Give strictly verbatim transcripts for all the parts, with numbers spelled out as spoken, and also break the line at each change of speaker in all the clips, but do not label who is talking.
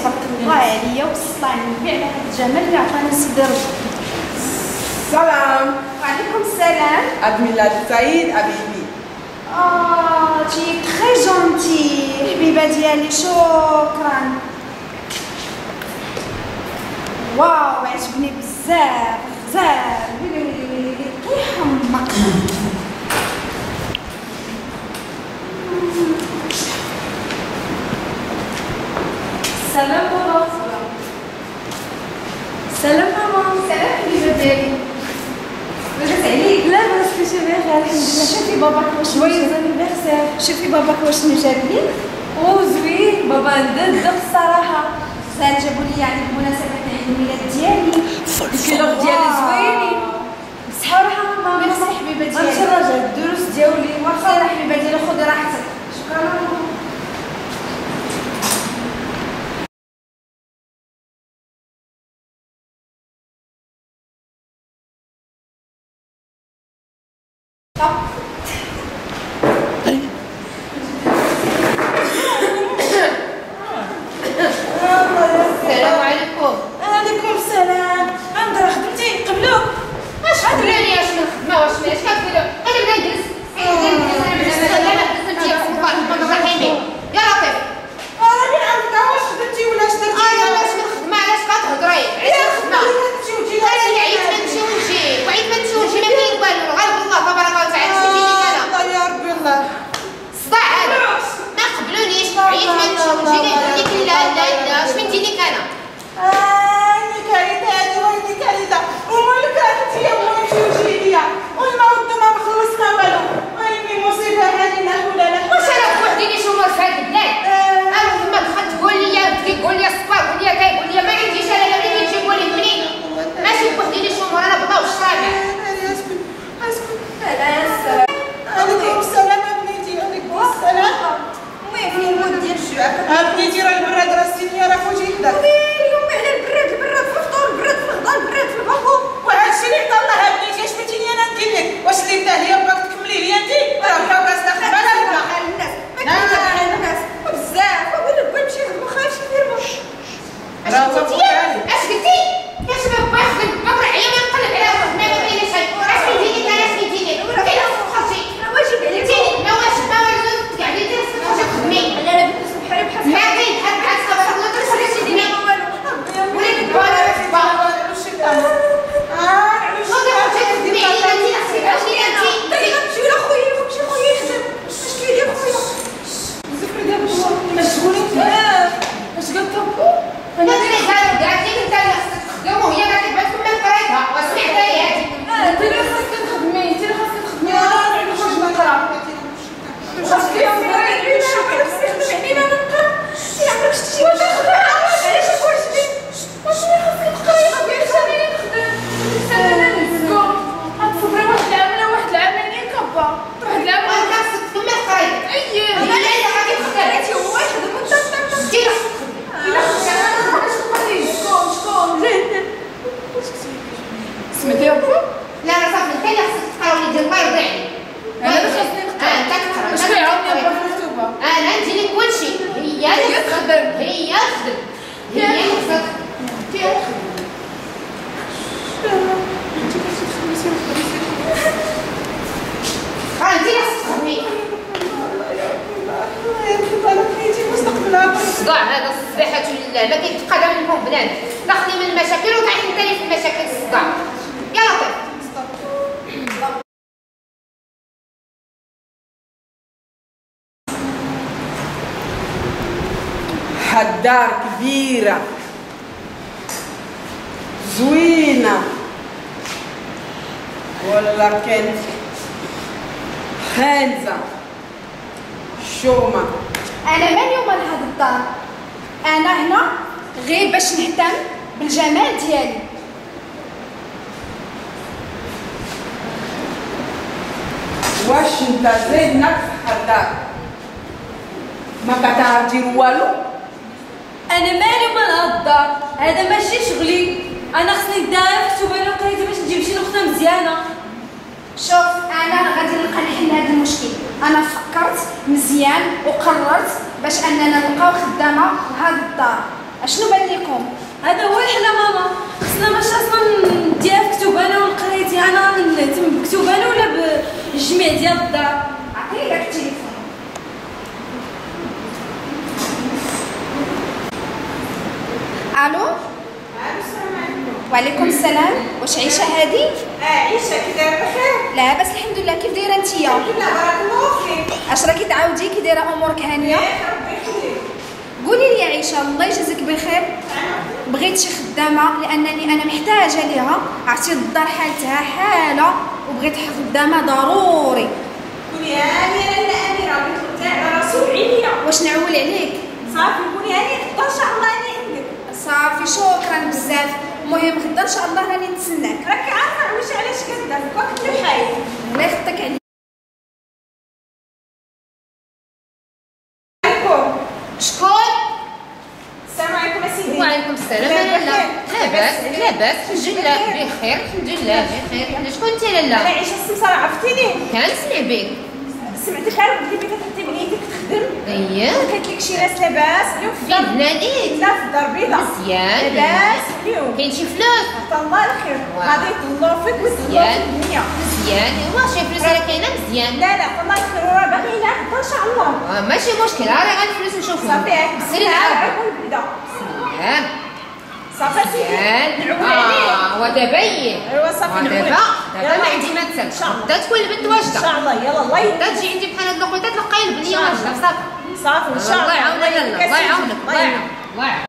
تبارك الله عليا وصلاني نبيع على هذا الجمال اللي عطانا سيدي ربي.
السلام.
وعليكم السلام.
عيد ميلاد سعيد حبيبي.
اه تي تري جونتي حبيبه ديالي، شكرا. واو عجبني بزاف بزاف. ويلي ويلي ويلي كيحمق. سلام بابا. سلام ماما. سلام حبيبه ديالي. لاباس عليك؟ لاباس كلشي بخير الحمد لله. شوفي باباك واش جويز انيفرسير. شوفي باباك واش جاب لي.
او زوين بابا عنده الذوق الصراحه.
سال جابوا لي يعني بمناسبه عيد الميلاد ديالي.
الكيلوغ ديالي زوينين. بصحه وراحه ماما.
ميرسي حبيبه ديالي.
غنمشي نراجع الدروس ديالي.
واخا حبيبه ديالي خذي راحتك. شكرا ماما.
السلام عليكم.
وعليكم السلام. عندها خدمتي قبلوك.
واش خدماني اش من خدمه واش اش كديروا؟ انا بدا نجلس انا نجلس انا نجلس انت يا سلطان الرحمن الرحيم. يا لطيف
راني عارفه واش خدمتي ولا اش درتي.
انا علاش من خدمه علاش كتهضري علاش الخدمه؟ انا عييت ما نمشي ونجي وعييت ما نمشي ونجي ما كاين والو غير الله تبارك وتعالى سميتيني انا.
الله يا ربي الله.
الصداع هذا ما قبلونيش عييت ما نمشي ونجي كيقول لك لا لا لا اش بنتيني انا.
اني كارثه هادي واني كارثه ومالك انت يا بنتي وجيديا والموت ما مخلصنا والو. واني مصيبه هذه لا حول ولا قوه.
واش انا بوحدي لي شومر في هاد البلاد؟ انا تما دخلت تقول لي كيقول لي الصفار قول لي كيقول لي ما عنديش انا لا اللي تجي تقول لي قولي ماشي بوحدي لي شومر انا بغا واش رابع.
اسكت اسكت.
لا يا سلام.
عليكم السلام بنيتي. عليكم السلام.
المهم فين المود ديال الجوع؟
بنيتي راه البراد راه السينيه راه فوتي حداك.
اليوم على البراد البراد في الفطور البراد في الغداء البراد في البابو.
وهادشي اللي عطا الله بنيتي اش بغيتيني انا ندير لك؟ واش اللي بدا هي باغاك تكملي لي انت؟ راه بقاو كاسنا خدمه لا لا.
بحال الناس ما كاينش بحال الناس وبزاف. وقول لك بغا يمشي يخدم خايف يدير باش.
راه هو بوحالي.
اش قلتي؟ يا شباب باغي يخدم بكره عيا ما ينقلب على روحه ما كاين شيء. اش بيديني انا اش بيديني؟ كاين خرجي
واجب عليك.
بيديني ما واجب ما والو قاعدين دير خرجي خدمي.
لا لا بنت بحال بحال
ما كاين بحال بحال صبر الله تخرجي تدمي. وليد بارا
سمعتي ربي؟
لا انا صافي انت اللي خصك تقرا وليدي الله يرضي عليك.
انا اللي خاصني نقرا.
اه انت تقرا
واش كيعاوني با في الكتوبه؟
انا ندير لك كلشي. هي اللي تخدم هي تخدم هي اللي خصها تخدم هي تخدم. اه انت اللي خصك تخدمي. الصداع هذا الصباحات لله ما كيتقادى منكم بنات. دخلي من المشاكل وطيحي انت اللي في المشاكل الصداع. يا لطيف.
حدار كبيرة زوينة ولا كانت خانزة شومة.
انا مالي ومال هاد الدار. انا هنا غير باش نهتم بالجمال ديالي.
واش انت زيد نفس حدار ما كتعرف دير والو؟
انا مالي ومال هاد الدار. هذا ماشي شغلي. انا خصني ندار في كتب انا وقرايتي باش نجيب شي نقطه مزيانه.
شوف انا غادي نلقى نحل هذا المشكل. انا فكرت مزيان وقررت باش اننا نبقاو خدامه لهاد الدار. اشنو بان لكم؟
هذا هو الحل ماما. خصنا باش اصلا نديها في كتوبانه ونقرا ديالنا نهتم بكتوبانه ولا بالجميع ديال الدار.
عطيني داك التليفون. الو وعليكم السلام. واش عيشه هادي؟
اه عيشه كي دايره بخير؟
لاباس الحمد لله. كيف دايره نتيا؟
لا بارك الله فيك.
اش راكي تعاودي كي دايره امورك هانيه؟
ربي يخليك.
قولي لي يا عيشه الله يجازيك بخير. بغيت شي خدامه لانني انا محتاجه ليها. عرفتي الدار حالتها حاله وبغيت خدامه ضروري.
قولي هاني انا الاميره بغيت نطلع على راسو عينيا.
واش نعول عليك؟
صافي قولي هاني غدا ان شاء الله راني عندك.
صافي شكرا بزاف. المهم غدا ان شاء الله راني نتسناك.
راكي عارفه واش علاش كدار وقت اللي حايل.
الله يخطيك عليك.
عليكم.
شكون؟
السلام عليكم اسيدي.
وعليكم السلام. لاله لاباس لاباس الحمد لله بخير الحمد لله بخير. شكون انت لاله؟
انا عيشه السمساره عرفتيني؟
كنسمع بك.
سمعتي خير قلتي لي كتعطي بنيتك تخدم.
اييه
قالت لك شي ناس لاباس اليوم في
في
الدار.
بلاديك
لا في الدار البيضاء.
مزيان
لاباس اليوم.
كاين شي فلوس.
عطا الله الخير.
واو.
غادي يطلعوا فيك ويطلعوا
مزيان.
في الدنيا.
مزيان ايوا شي فلوس راه كاينه مزيان.
لا لا الله الخير راه باغي يلعب غدا ان شاء الله.
آه، ماشي مشكل راه غير الفلوس نشوفهم.
صافي هاك
سيري نعرفو.
البلده.
مزيان
صافي سيدي.
مزيان.
نعول عليك.
اه ودابين
ايوا صافي نعول
دابا
عليك.
دابا ما عندي ما
ان
تسال.
شاء الله.
غدا تكون البنت
ان
واجده.
شاء الله يلا الله يهديك.
غدا تجي عندي بحال هاد الوقيته تلقاي البنيه واجده صافي.
صافي ان شاء الله.
الله يعاونك لاله الله يعاونك الله يعاونك الله يعاونك.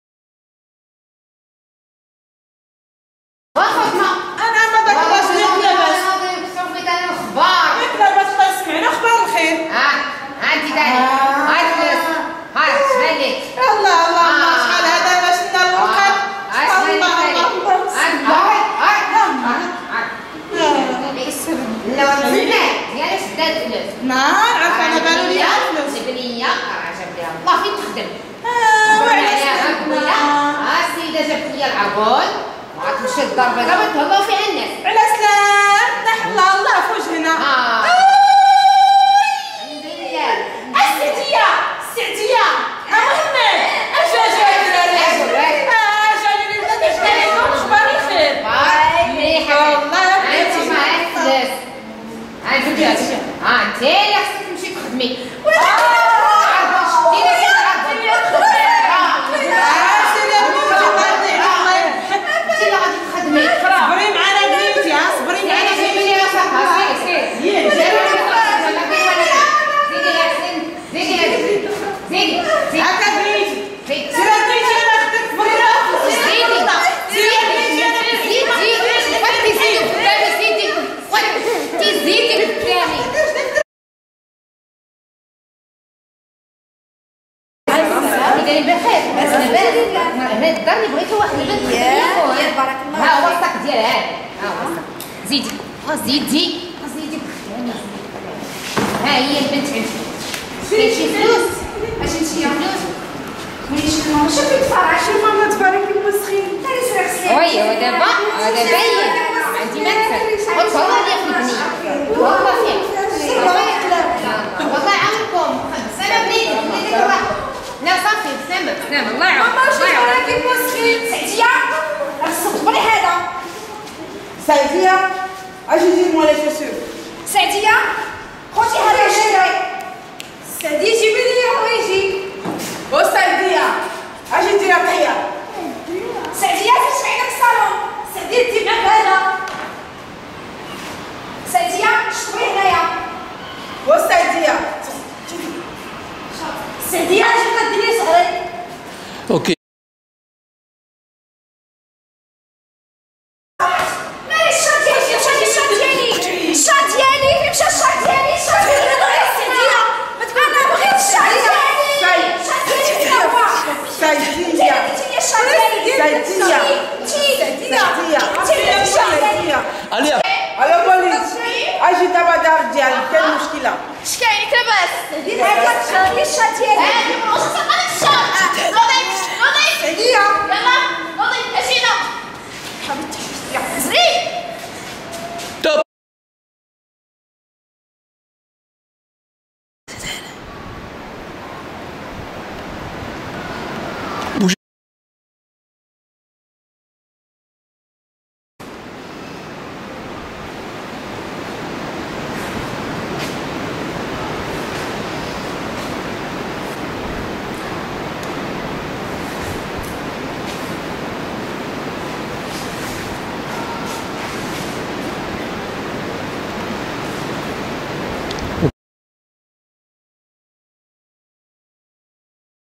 واخا
انا ما داك باش ندير لاباس.
شوفي تاني الاخبار.
ياك لاباس الله يسمعنا اخبار الخير.
ها ها انت تاني هاي الفلوس هاي شبان ليك.
الله الله الله
آه.
شحال هذا باش لنا الوقت.
هاي شبان ليك
الله
تاني.
الله
هاي هاي لا والله ديالي شدات الفلوس.
نار عارفه انا بالو لي الفلوس.
البنيه راه جاب ليها الله فين تخدم.
اه
وعلاش
وعلاش
ها السيده جابت لي العبون وغتمشي للدار البيضاء وتهلاو فيها الناس.
على سلام نحلى الله في وجهنا.
اه الحمد لله.
السعديه السعديه محمد اجا جا اجا لي ولاد اجا لكم اخبار الخير.
مليحه
والله يا بنتي.
انت معاك فلوس. ها الفلوس ها انت اللي خصك تمشي تخدمي.
صبري معنا بنيتي ها صبري معنا هكا بنيتي. سير بنيتي انا خدمت مرة.
هنا الدار اللي بغيتو واحد البنت
يا بارك الله.
ها هو الصاك ديالها هذا ها هو الصاك. زيدي ها زيدي ها زيدي ها هي البنت عندي. كاين شي فلوس؟
اش انت
شي فلوس؟
ماشي ماما شوفي تفرح. شوفي ماما تبارك الله مسخين.
وي ودابا هذا باين عندي مكتب قلت والله لي في البنيه والله فيها والله يعاونكم. سلام بنيتك بنيتك الراحه. لا صافي بسلامة بسلامة الله يعاونك.
ماما شوفي راكي مسخين. سعديه راه صبري هذا.
سعديه اجي جيب موا لي شوسور.
سعديه خوتي هذا شري. سعديه جيبي